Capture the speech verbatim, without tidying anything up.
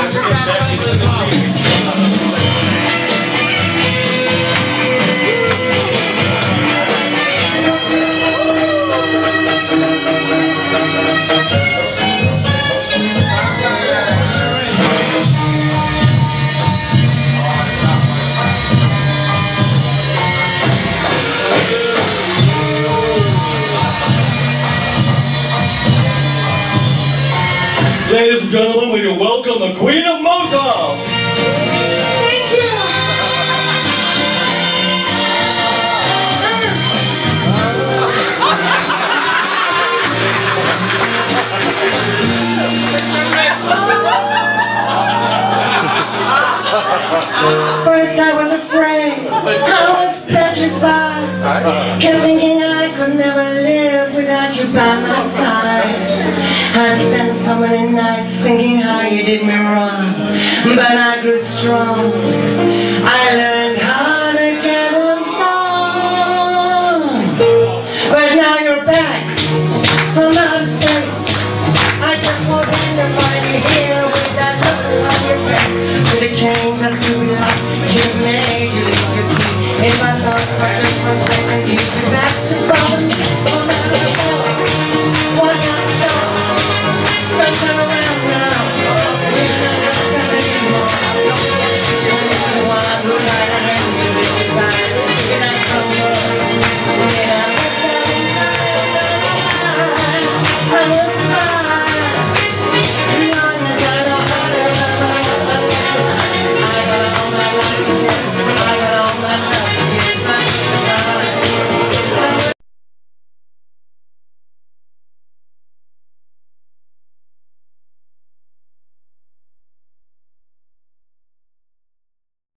Ladies and gentlemen, will you welcome the Queen of Motown? Thank you! First I was afraid, I was petrified, kept thinking I could never live without you by my side. I spent so many nights thinking how you did me wrong, but I grew strong.